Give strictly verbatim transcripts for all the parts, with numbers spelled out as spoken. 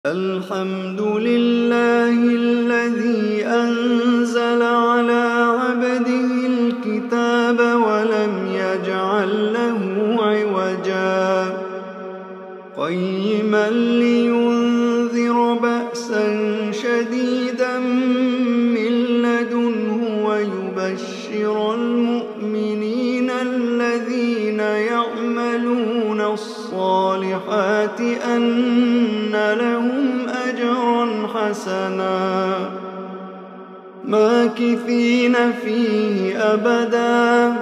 الحمد لله الذي أنزل على عبده الكتاب ولم يجعل له عوجا قيما لينذر بأسا شديدا من لدنه ويبشر المؤمنين الذين يعملون الصالحات أن لهم أجرا حسنا ماكثين فيه أبدا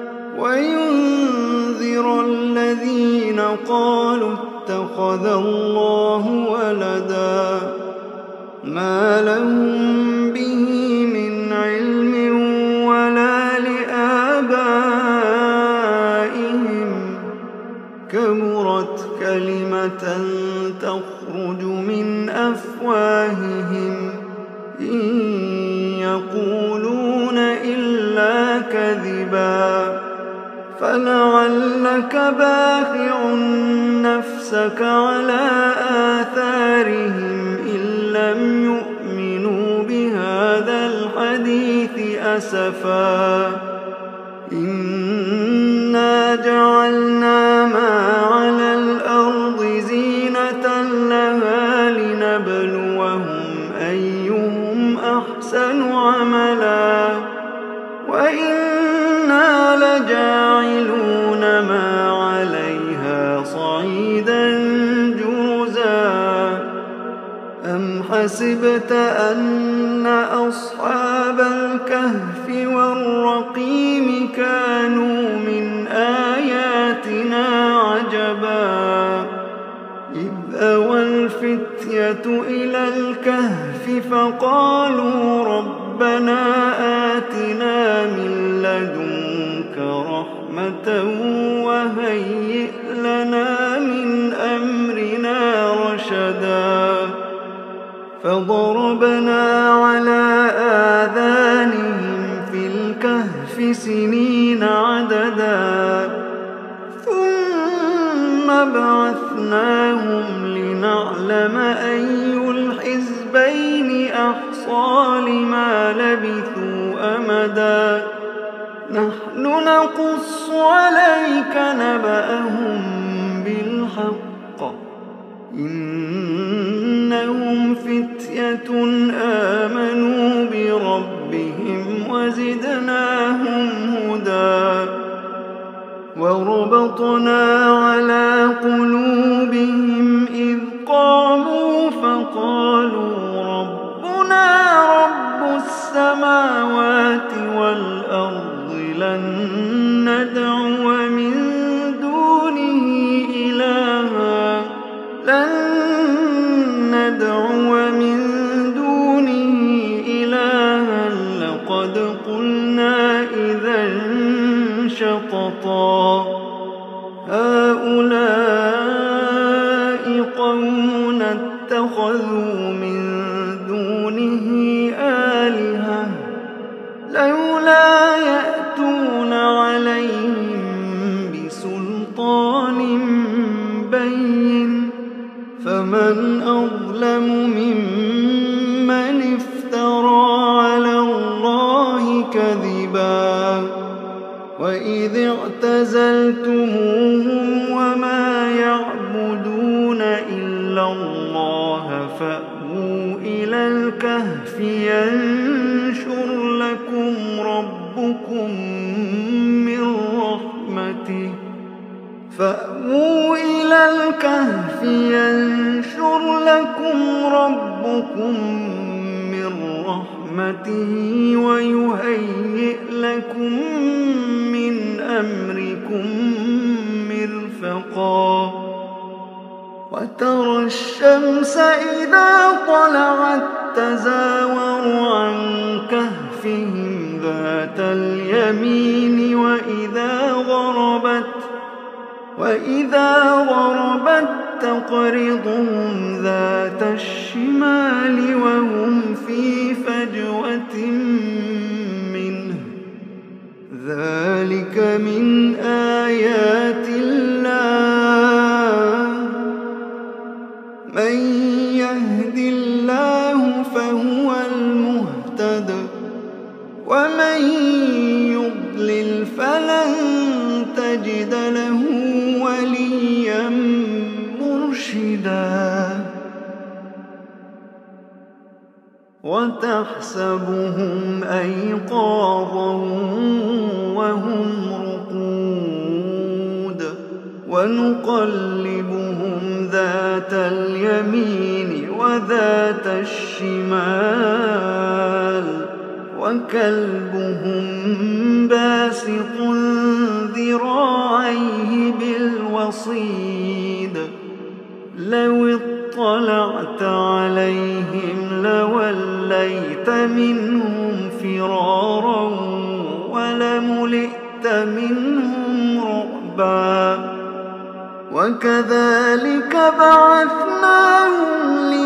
وينذر الذين قالوا اتخذ الله ولدا ما لهم به من علم ولا لآبائهم كبرت كلمة تخرج من أفواههم إن يقولون إلا كذبا فلعلك باخع نفسك على آثارهم إن لم يؤمنوا بهذا الحديث أسفا إنا جعلنا ما على الأرض زينة لها لنبلوهم أيهم أحسن عملا وإنا لجاعلون ما عليها صعيدا جرزا أم حسبت أن أصحاب الكهف والرقيم كانوا من آياتنا عجبا إذ أوى الفتية إلى الكهف فقالوا ربنا آتنا من لدنك رحمة وهيئ لنا من أمرنا رشدا فضربنا على آذانهم في الكهف سنين عددا ثم بعثناهم لنعلم أي الحزبين أحصى لما لبثوا أمدا نحن نقص عليك نبأهم بالحق إنهم فتية آمنوا بربهم وزدناهم هدى وربطنا على قلوبهم إذ قاموا فقالوا ربنا رب السماوات والأرض لن ندعو من دونه إلها لن ندعو من دونه إلها لقد قلنا إذا شططا هؤلاء قوم اتخذوا من دونه آلهة لولا يأتون عليهم بسلطان بين فمن أظلم ممن افترى على الله كذبا وإذ اعتزلتموهم وما يعبدون إلا الله فأووا إلى الكهف ينشر لكم ربكم من رحمته فأووا إلى الكهف ينشر لكم ربكم من رحمته ويهيئ لكم من أمركم مرفقا وترى الشمس إذا طلعت تزاور عن كهفهم ذات اليمين وإذا غربت وإذا غربت تقرضهم ذات الشمال وهم في فجوة منه ذلك من آيات الله من ومن يضلل فلن تجد له وليا مرشدا وتحسبهم أيقاظا وهم رقود ونقلبهم ذات اليمين وذات الشمال وكلبهم باسط ذراعيه بالوصيد لو اطلعت عليهم لوليت منهم فرارا ولملئت منهم رعبا وكذلك بعثناهم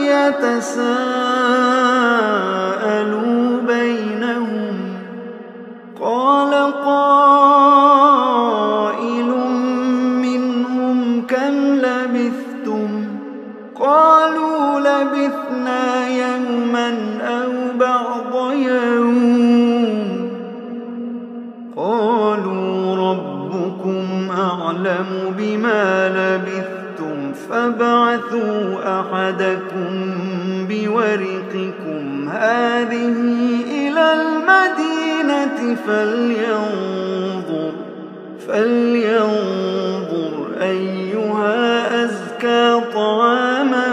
ليتساءلوا بينهم قال قائل منهم كم لبثتم قالوا لبثنا يوما أو بعض يوم قالوا ربكم أعلم بما لبثتم فابعثوا أحدكم بورقكم هذه إلى المدينة فلينظر فلينظر أيها أزكى طعاما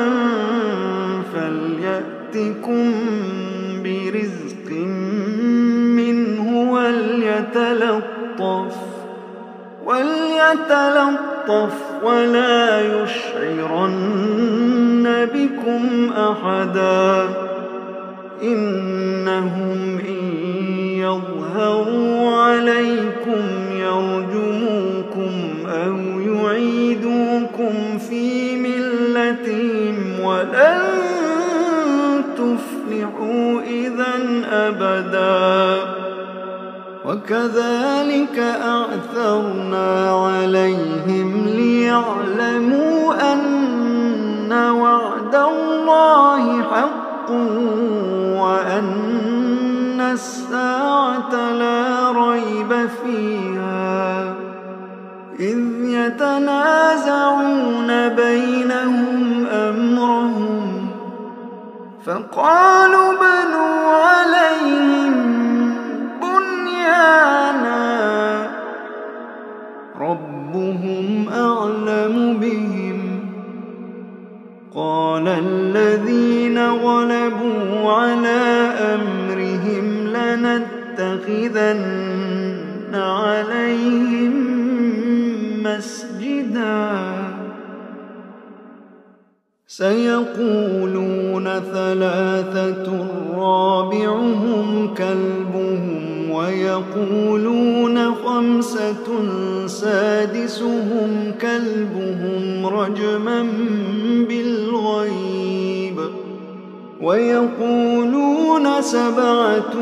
فليأتكم برزق منه وليتلطف وليتلطف ولا يشعرن بكم أحدا إنهم إن يظهروا عليكم يرجموكم أو يعيدوكم في ملتهم ولن تفلحوا إذا أبدا وكذلك أعثرنا عليهم ليعلموا أن وعد الله حق وأن الساعة لا ريب فيها إذ يتنازعون بينهم أمرهم فقالوا بنوا عليهم بنيانا ربهم أعلم بهم قال الذين غلبوا على أمرهم لنتخذن عليهم مسجدا سيقولون ثلاثة رابعهم كلبهم ويقولون خمسة سادسهم كلبهم رجما بالغيب ويقولون سبعة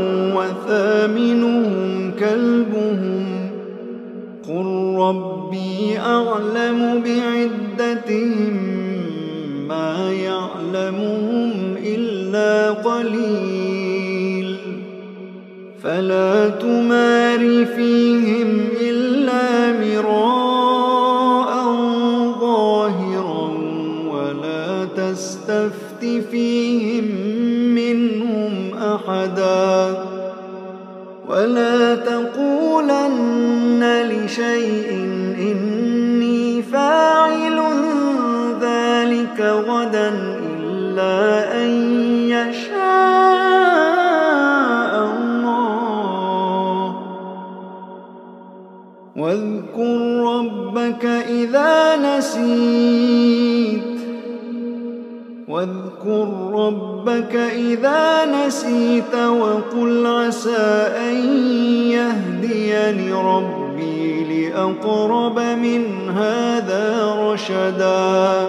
وثامنهم كلبهم قل ربي أعلم بعدتهم ما يعلمهم إلا قليل فلا تمار فيهم إلا مراء ظاهرا ولا تستفت فيهم منهم أحدا ولا تقولن لشيء إني فاعل ذلك غدا إلا أن يشاء الله واذكر ربك إذا نسيت واذكر ربك إذا نسيت وقل عسى أن يهديني ربي لأقرب من هذا رشدا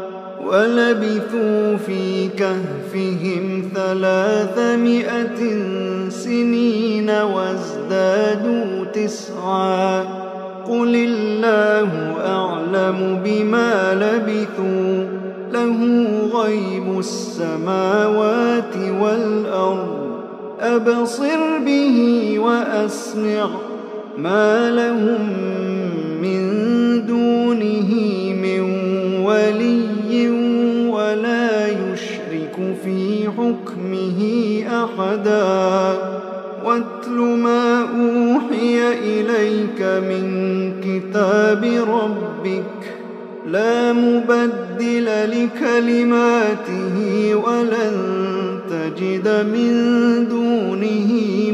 ولبثوا في كهفهم ثلاثمائة سنين وازدادوا تسعا قل الله أعلم بما لبثوا له غيب السماوات والأرض أبصر به وأسمع ما لهم من دونه من ولي ولا يشرك في حكمه أحدا واتل ما أوحي إليك من كتاب ربك لا مبدل لكلماته ولن تجد من دونه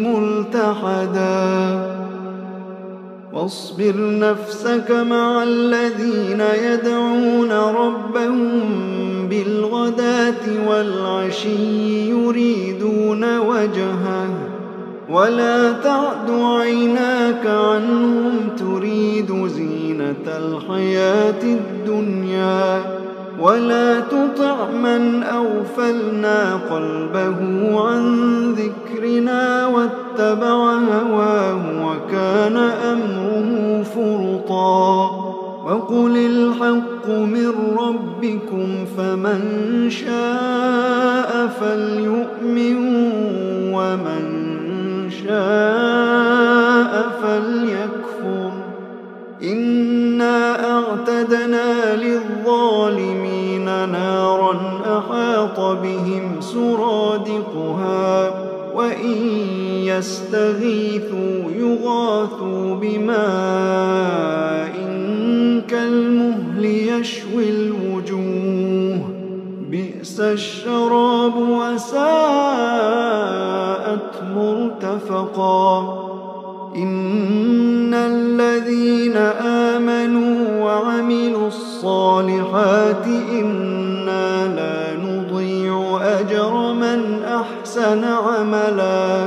ملتحدا واصبر نفسك مع الذين يدعون ربهم بالغداة والعشي يريدون وجهه ولا تعد عيناك عنهم تريد زينة الحياة الدنيا ولا تطع من أغفلنا قلبه عن ذكرنا واتبع هواه وكان أمره فرطا وقل الحق من ربكم فمن شاء فليؤمن ومن شاء فليكفر إنا أعتدنا للظالمين نارا أحاط بهم سرادقها وإن يستغيثوا يغاثوا بماء كالمهل يشوي الوجوه بئس الشراب وساءت مرتفقا إن الذين آمنوا وعملوا الصالحات إنا لا نضيع أجر من أحسن عملا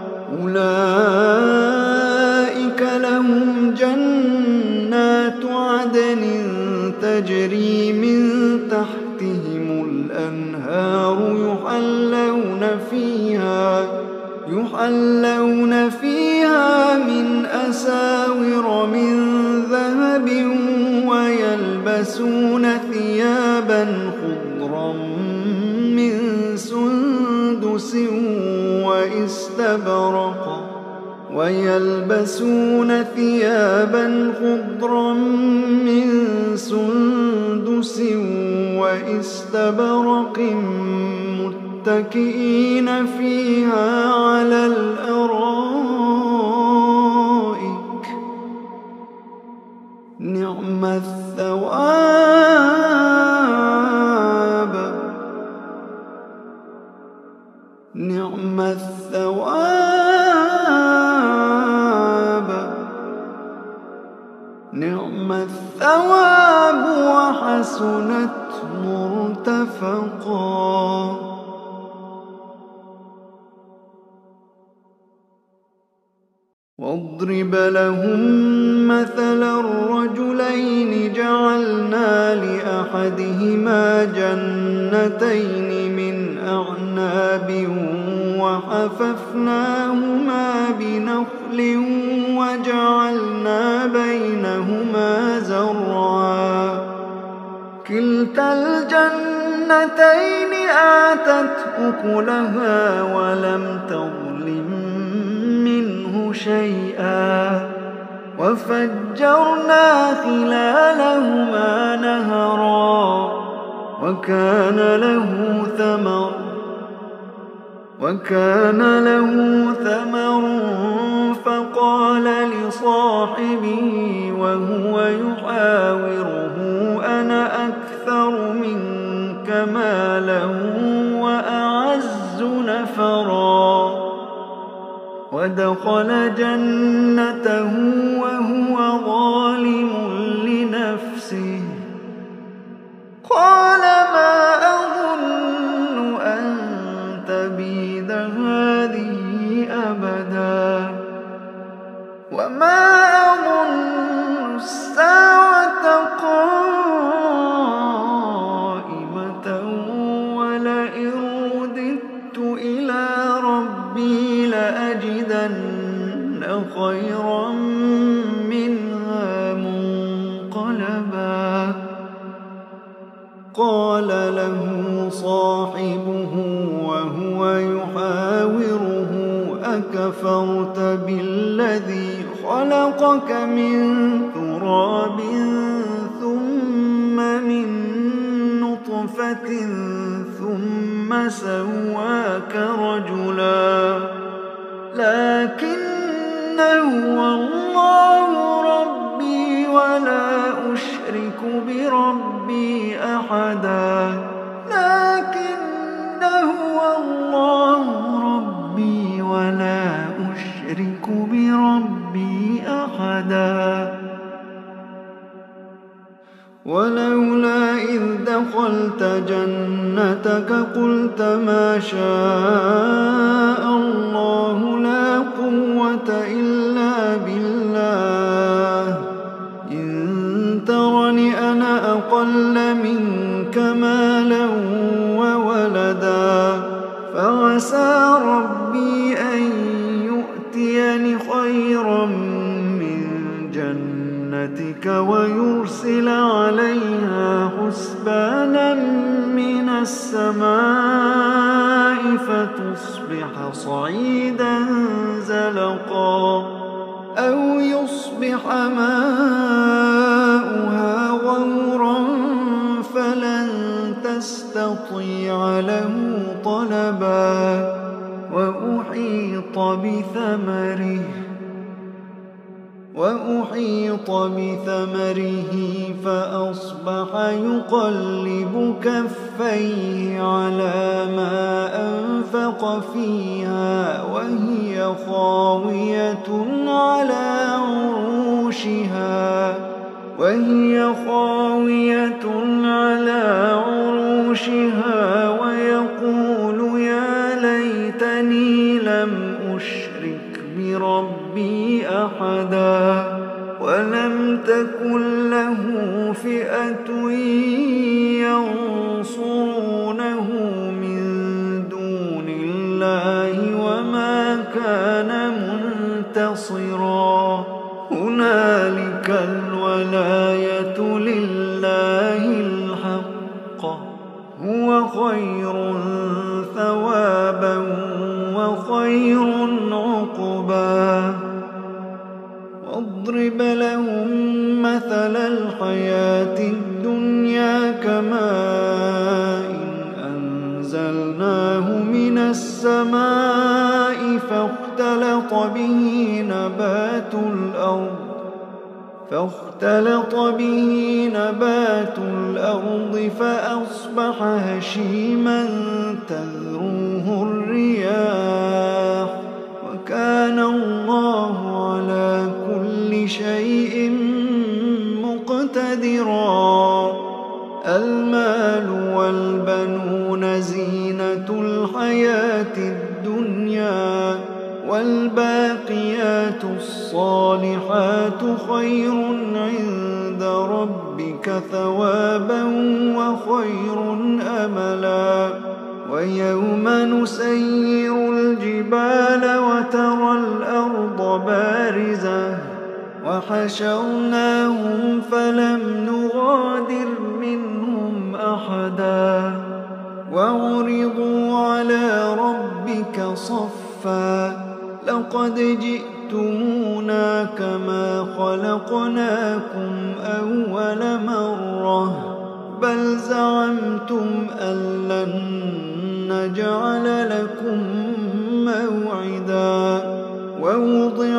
أولئك لهم جنات عدن تجري من تحتهم الأنهار يحلون فيها يحلون فيها من أساور من ذهب ويلبسون ثيابا خضرا من سندس واستبرق ويلبسون ثيابا خضرا من سندس واستبرق متكئين فيها على الأرائك نعم الثواب نعم الثواب نعم الثواب وحسنت مرتفقا واضرب لهم مثلا الرجلين جعلنا لأحدهما جنتين من أعناب وحففناهما بنخل وجعلنا بينهما زرعا كلتا الجنتين آتت أكلها ولم تظلم منه شيئا وفجرنا خلالهما نهرا وكان له ثمر وكان له ثمر فقال لصاحبه وهو يحاوره أنا أكثر منك مالا وأعز نفرا ودخل جنته وهو ظالم لنفسه قال ما أظن أن تبيد هذه أبدا وما أظن الساعة قائمة ولئن رددت إلى ربي لأجدن خيرا منها منقلبا قال له صاحبه وهو يحاوره كفرت بالذي خلقك من تراب ثم من نطفة ثم سواك رجلا لكن هو الله ربي ولا أشرك بربي أحدا لكن هو الله ربي ولا أشرك بربي أحدا ولولا إذ دخلت جنتك قلت ما شاء الله لا قوة إلا بالله إن ترني أنا أقل منك مالا وولدا فعسى ربي أن يؤتيني خيرا من جنتك ويرسل عليها حسبانا من السماء فتصبح صعيدا زلقا أو يصبح ماؤها غورا فلن تستطيع له طلبا وأحيط بثمره وأحيط بثمره فأصبح يقلب كفيه على ما أنفق فيها وهي خاوية على عروشها وهي خاوية على عروشها ويقول يا ليتني لم أشرك بربي أحدا ولم تكن له فئة ينصرونه من دون الله وما كان منتصرا هنالك الولاية لله الحق هو خير ثوابا وخير عقبا واضرب لهم مثل الحياة الدنيا كماء أنزلناه من السماء فاختلط به نبات الأرض فاختلط به نبات الأرض فأصبح هشيما تذروه الرياح وكان الله على كل شيء مقتدرا المال والبنون زينة الحياة الدنيا والباقيات الصالحات خير عند ربك ثوابا وخير أملا ويوم نسير الجبال وترى الأرض بارزة وحشرناهم فلم نغادر منهم أحدا وعرضوا على ربك صفا لقد جئتمونا كما خلقناكم أول مرة بل زعمتم أن لن نجعل لكم موعدا ووضع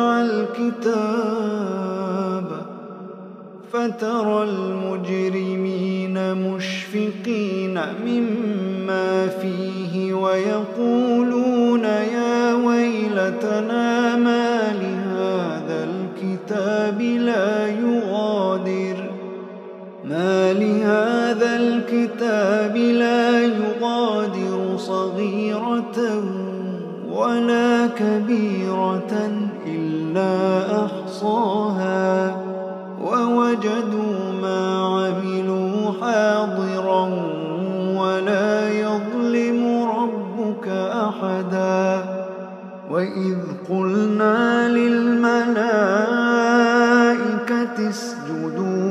الكتاب فترى المجرمين مشفقين مما فيه ويقولون يا ويلتنا ما لهذا الكتاب لا يغادر ما لهذا الكتاب لا يغادر صغيرة ولا كبيرة إلا أحصاها ووجدوا ما عملوا حاضرا ولا يظلم ربك أحدا وإذ قلنا للملائكة اسجدوا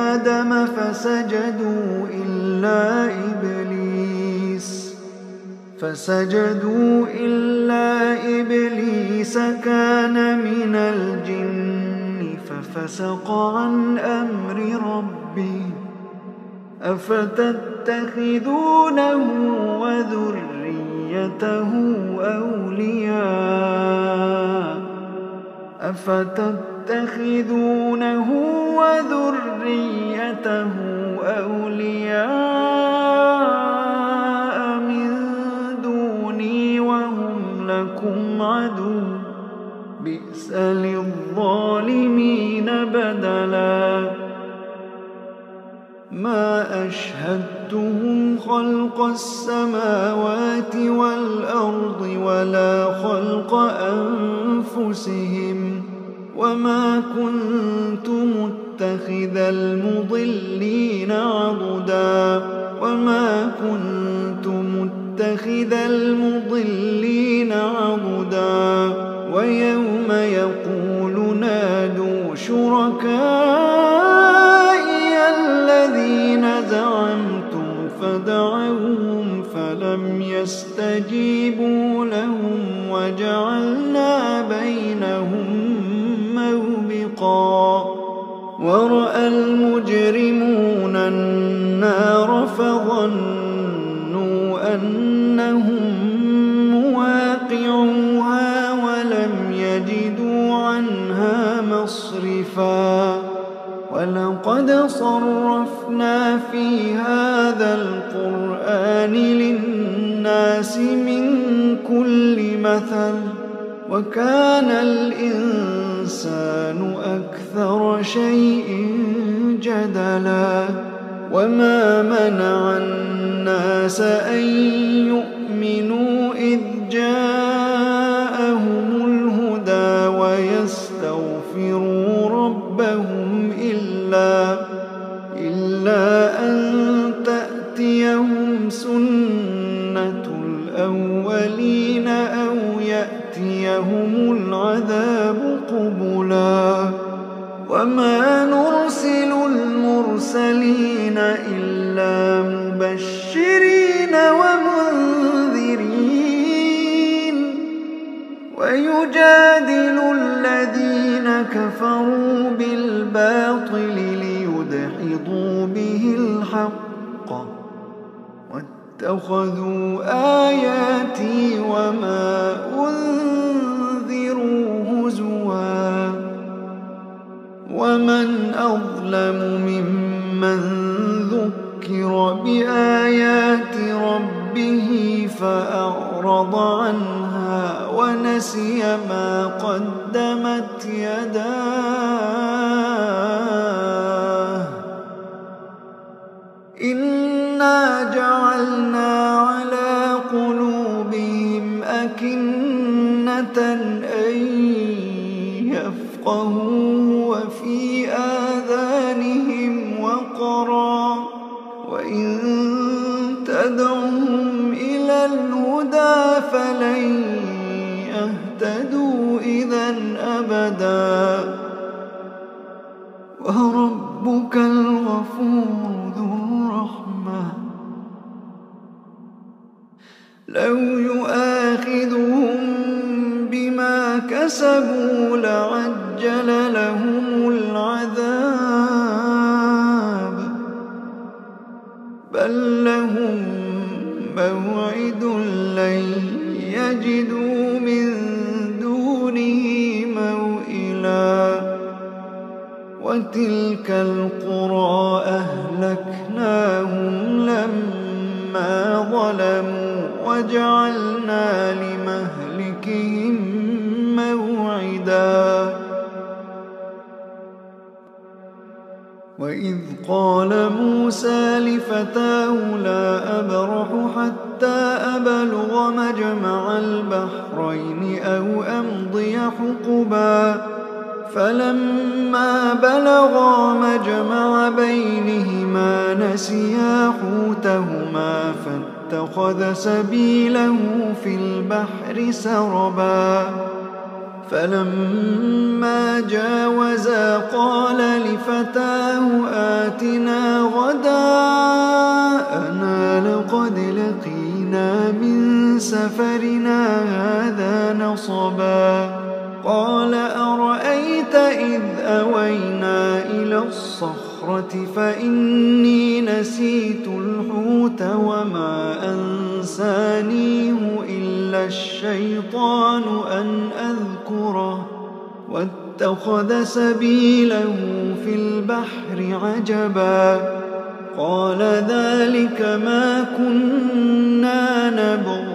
لآدم فسجدوا إلا إبليس فسجدوا إلا إبليس كان من الجن ففسق عن أمر ربه أفتتخذونه وذريته أولياء أفتتخذونه وذريته أولياء من دوني وهم لكم عدو بئس للظالمين بدلا ما أشهدتهم خلق السماوات والأرض ولا خلق أنفسهم وما كنت متخذ المضلين عضدا وما كنت متخذ المضلين عضدا ويوم يقول نادوا شركائي الذين زعمتم فدعوهم فلم يستجيبوا لهم وجعلنا بينهم موبقا ورأى المجرمون النار فظنوا أنهم مواقعوها ولم يجدوا عنها مصرفا ولقد صرفنا في هذا القرآن للناس من كل مثل وكان الإنسان أكثر شيء جدلا وما منع الناس أن يؤمنوا إذ جاءهم الهدى ويستغفروا ربهم إلا إلا أن تأتيهم سنة الأولين أو يأتيهم العذاب قبلا وما نرسل المرسلين إلا مبشرين ومنذرين ويجادل الذين كفروا بالباطل ليدحضوا به الحق واتخذوا آياتي وما أنذروا هزوا ومن أظلم ممن ذكر بآيات ربه فأعرض عنها ونسي ما قدمت يداه إنا جعلنا على قلوبهم أكنة أن يفقهوا وفي آذانهم وقرا وإن تدعهم إلى الهدى فلن يهتدوا إذا أبدا وربك الغفور ذو الرحمة لو يؤاخذهم بما كسبوا لعجل لهم العذاب بل لهم موعد لن يجدوا من دونه موئلا وتلك القرى أهلكناهم لما ظلموا وجعلنا لمهلكهم موعدا وإذ قال موسى لفتاه لا أبرح حتى أبلغ مجمع البحرين أو أمضي حقبا فلما بلغا مجمع بينهما نسيا حوتهما فاتخذ سبيله في البحر سربا فلما جاوزا قال لفتاه آتنا غداءنا لقد لقينا من سفرنا هذا نصبا قال أرأيت إذ أوينا إلى الصخرة فإني نسيت الحوت وما أنسانيه إلا الشيطان أن أذكره واتخذ سبيله في البحر عجبا قال ذلك ما كنا نبغ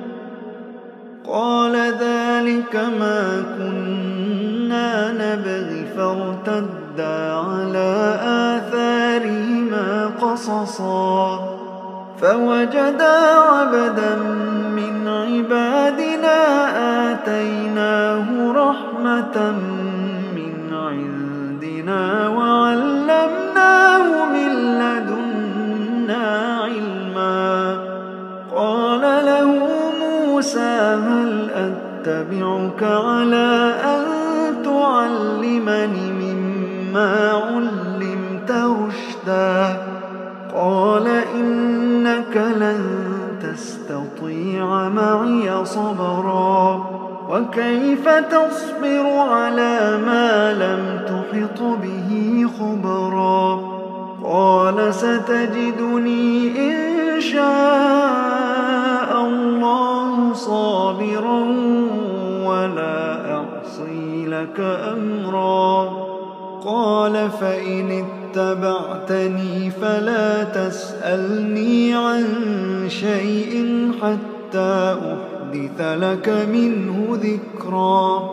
قال ذلك ما كنا نبغي فارتدا على آثارهما قصصا فوجدا عبدا من عبادنا آتيناه رحمة من عندنا وعلمناه من لدنا علما قال له موسى هل أتبعك على أن تعلمني مما علمت رشدا قال إنك لن تستطيع معي صبرا وكيف تصبر على ما لم تحط به خبرا قال ستجدني إن شاء الله صابرا ولا أعصي لك أمرا قال فإن اتبعتني فلا تسألني عن شيء حتى أحدث لك منه ذكرا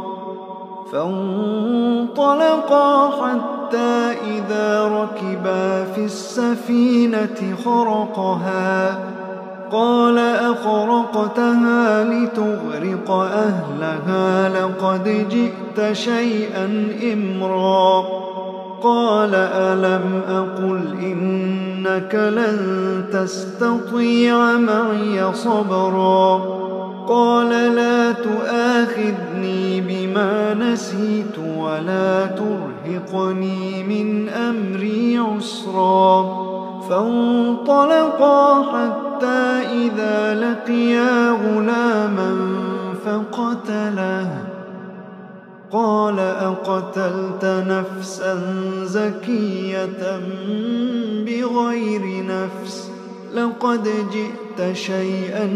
فانطلقا حتى إذا ركبا في السفينة خرقها قال أخرقتها لتغرق أهلها لقد جئت شيئا إمرا قال ألم أقل إنك لن تستطيع معي صبرا قال لا تؤاخذني بما نسيت ولا ترهقني من أمري عسرا فانطلقا حتى إذا لقيا غلاما فقتله قال أقتلت نفسا زكية بغير نفس لقد جئت شيئا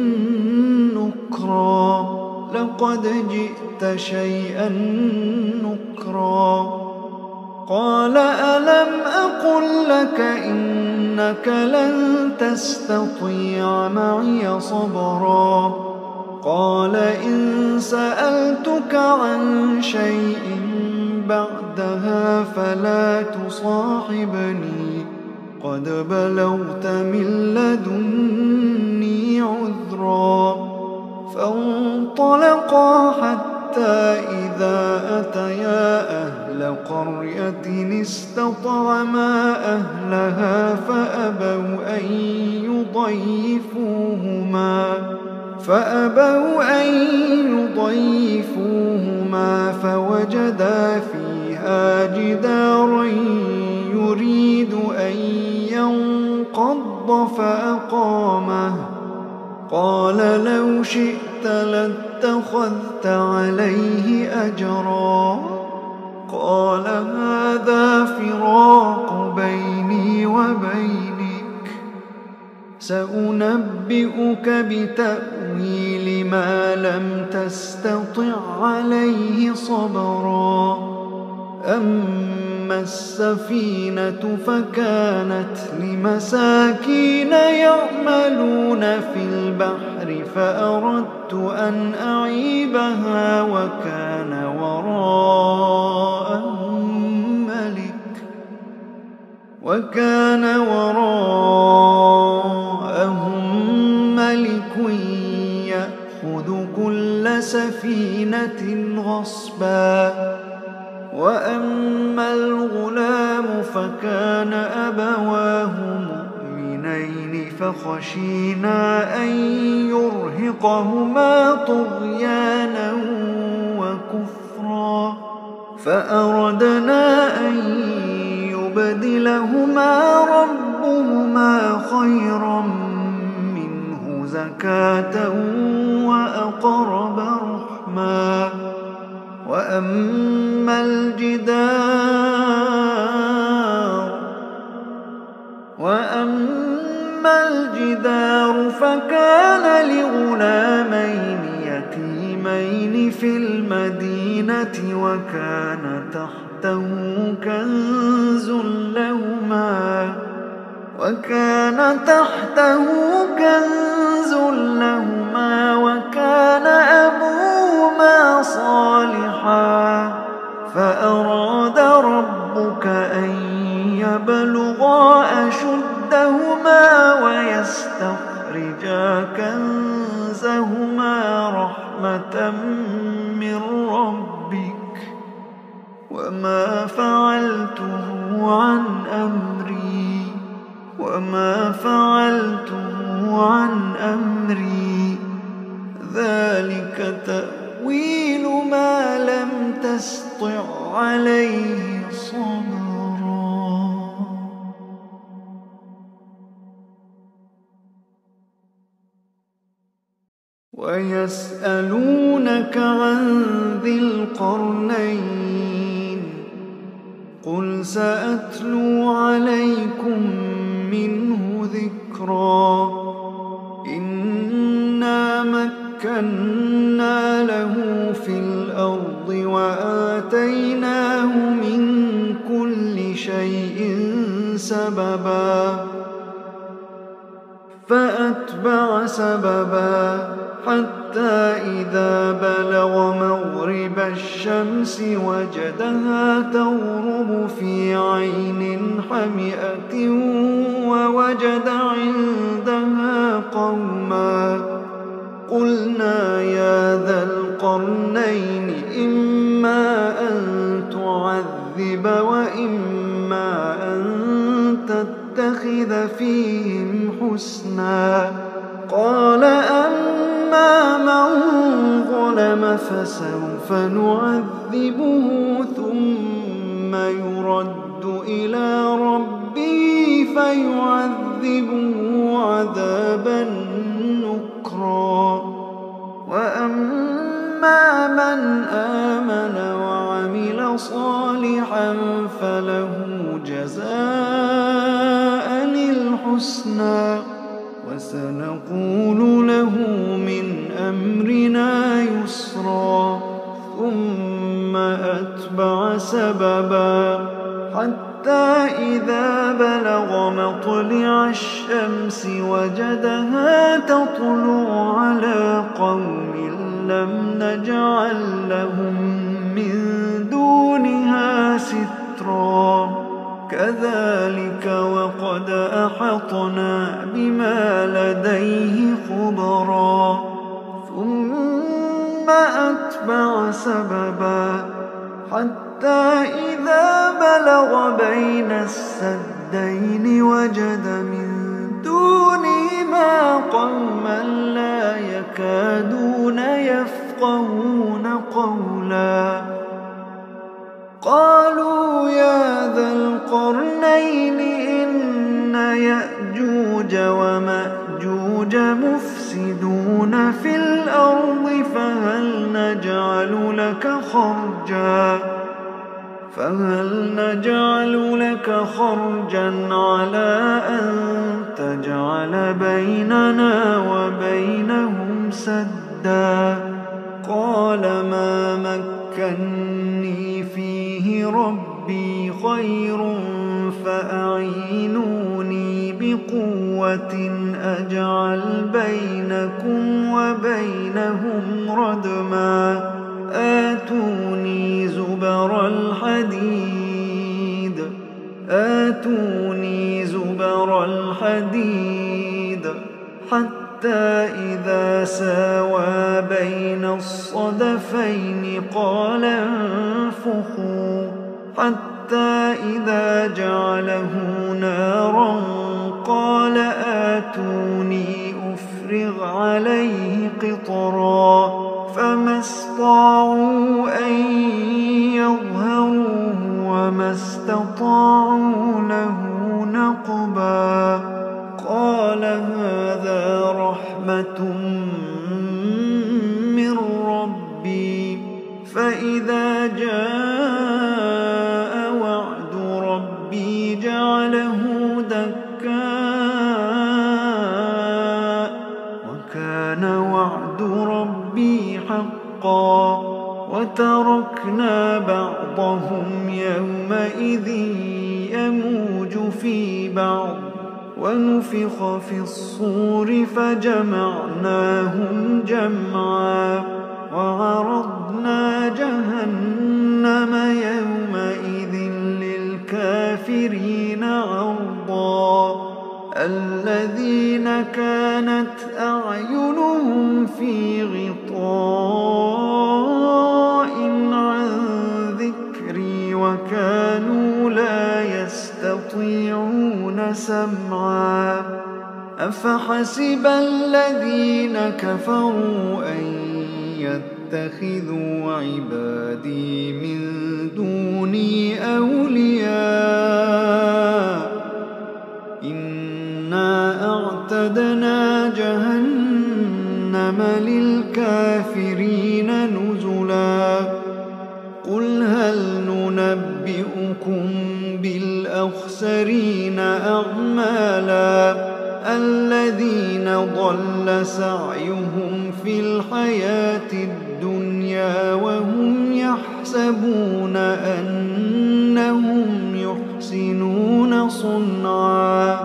نكرا لقد جئت شيئا نكرا قال ألم أقل لك إنك لن تستطيع معي صبرا قال إن سألتك عن شيء بعدها فلا تصاحبني قد بلغت من لدني عذرا فانطلقا حتى إذا أتيا أهل قرية استطعما أهلها فأبوا أن يضيفوهما فأبوا أن يضيفوهما فوجدا فيها جدارا يريد أن ينقض فأقامه قال لو شئت لاتخذت عليه أجرا قال هذا فراق بيني وبينك سأنبئك بتأويل ما لم تستطع عليه صبرا أما السفينة فكانت لمساكين يعملون في البحر فأردت أن أعيبها وكان وراءهم ملك وكان وراءهم ملك يأخذ كل سفينة غصبا وأما الغلام فكان أبواه مؤمنين فخشينا أن يرهقهما طغيانا وكفرا فأردنا أن يبدلهما ربهما خيرا منه زكاة زكاة وأقرب رحما. وأما الجدار وأما الجدار فكان لغلامين يتيمين في المدينة وكان تحته كنز لهما وكان تحته كنز لهما وكان أبوهما صالحا فأراد ربك أن يبلغا أشدهما ويستخرجا كنزهما رحمة من ربك وما فعلته عن أمري وما فعلته عن أمري ذلك تأويل ما لم تسطع عليه صبرا. ويسألونك عن ذي القرنين قل سأتلو عليكم منه ذكرا. إنا مكنا له في الأرض وآتيناه من كل شيء سببا فأتبع سببا حتى إذا بلغ مغرب الشمس وجدها تغرب في عين حمئة ووجد عندها قوما قلنا يا ذا القرنين إما أن تعذب وإما أن تتخذ فيهم حسنا. قال أما من ظلم فسوف نعذبه ثم يرد إلى ربه فيعذبه عذابا نكرا. وأما من آمن وعمل صالحا فله جزاء الحسنى وسنقول له من أمرنا يسرا. ثم أتبع سببا حتى إذا بلغ مطلع الشمس وجدها تطلع على قوم لم نجعل لهم من دونها سترا. كذلك وقد أحطنا بما لديه خبرا. ثم أتبع سببا حتى إذا بلغ بين السدين وجد من دونهما قوما لا يكادون يفقهون قولا. قالوا يا ذا القرنين إن يأجوج ومأجوج مفسدون في الأرض فهل نجعل لك خرجا فهل نجعل لك خرجا على أن تجعل بيننا وبينهم سدا. قال ما مكني فيه ربي خير فأعينوني بقوة أجعل بينكم وبينهم ردما. آتوني زبر الحديد آتوني زبر الحديد حتى إذا ساوى بين الصدفين قال انفخوا حتى إذا جعله نارا قال آتوني أفرغ عليه قطرا. فما استطاعوا أن يظهروه وما استطاعوا له نقبا. قال هذا رحمة من ربي فإذا جاء وعد ربي جعله دكاء وكان وعد ربي حقا وتركنا بعضهم يومئذ يموج في بعض ونفخ في الصور فجمعناهم جمعا وعرضنا جهنم يومئذ للكافرين عرضا الذين كانت أعينهم في غطاء عن ذكري وكانوا لا يستطيعون سمعا أفحسب الذين كفروا أن يتخذوا عبادي من دوني أولياء إنا أعتدنا جهنم للكافرين نزلا قل هل ننبئكم بالأخسرين أعمالا الذين ضل سعيهم في الحياة الدنيا وهم يحسبون أنهم يحسنون صنعا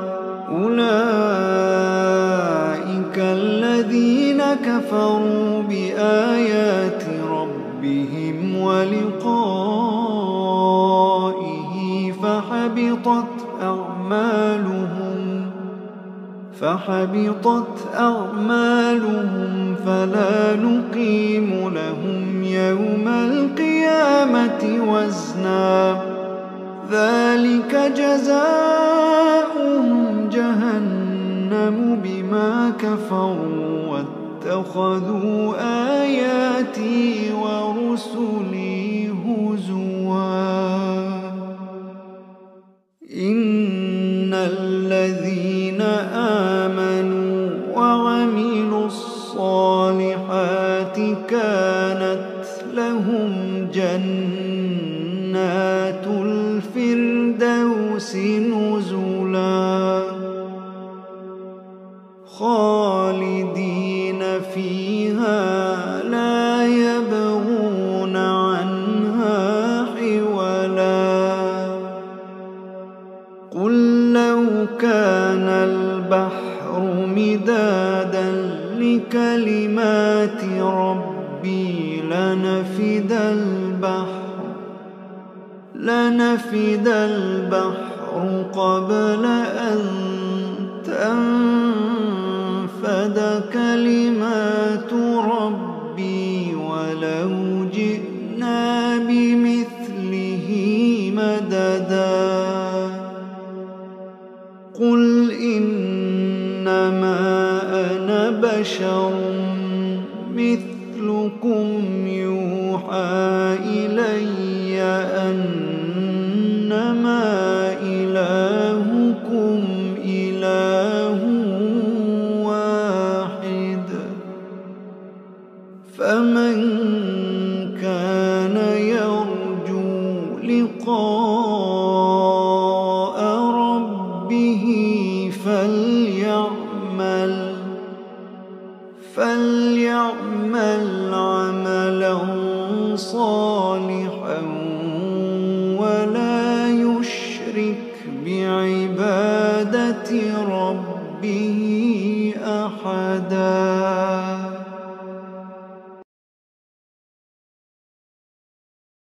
أولئك الذين كفروا بآيات ربهم ولقائه فحبطت أعمالهم فحبطت أعمالهم فلا نقيم لهم يوم القيامة وزنا ذلك جزاؤهم جهنم بما كفروا واتخذوا آياتي ورسلي هزوا إن الذين آمنوا وعملوا الصالحات كانت لهم جنات الفردوس نزلا خالدين فيها لا يبغون عنها حولا قل لو كان البحر مدادا لكلمات ربي لنفد البحر لنفد البحر قبل أن تنفد كلمات ربي ولو جئنا بمثله مددا قل إنما أنا بشر مثلكم يوحى إلي أنما إلهكم إله واحد فمن كان يرجو لقاء ربه فليعمل فليعمل عملا صالحا ولا يشرك بعبادة ربه أحدا.